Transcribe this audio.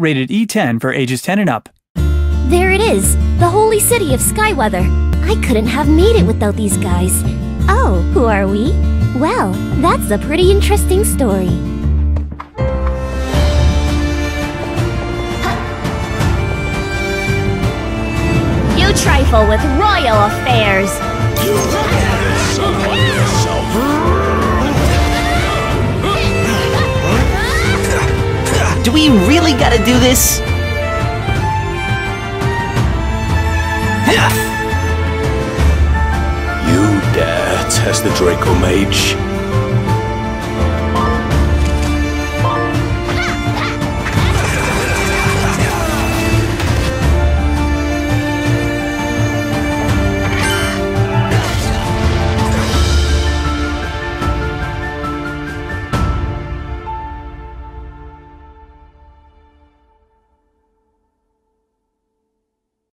rated E10 for ages 10 and up. There it is, the holy city of Skyweather. I couldn't have made it without these guys. Oh, who are we? Well, that's a pretty interesting story. You trifle with royal affairs. You have someone yourself. Do we really gotta do this? You dare test the Draco Mage?